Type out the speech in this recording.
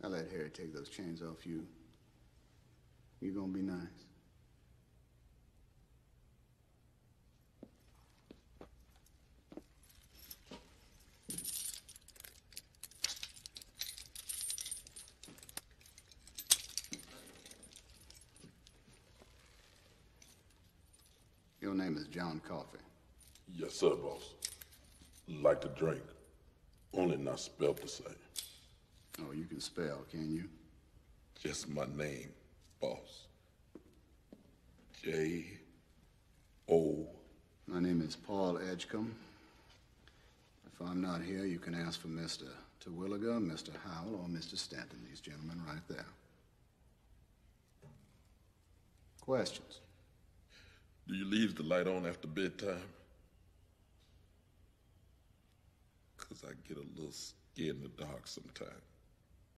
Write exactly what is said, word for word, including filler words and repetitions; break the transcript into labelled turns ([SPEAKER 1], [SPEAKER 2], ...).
[SPEAKER 1] I let Harry take those chains off you. You gonna be nice? Your name is John Coffey.
[SPEAKER 2] Yes, sir, boss. Like to drink, only not spelled the same.
[SPEAKER 1] Oh, you can spell, can you?
[SPEAKER 2] Just my name, boss. J O.
[SPEAKER 1] My name is Paul Edgecombe. If I'm not here, you can ask for Mister Terwilliger, Mister Howell, or Mister Stanton. These gentlemen right there. Questions?
[SPEAKER 2] Do you leave the light on after bedtime? Because I get a little scared in the dark sometimes.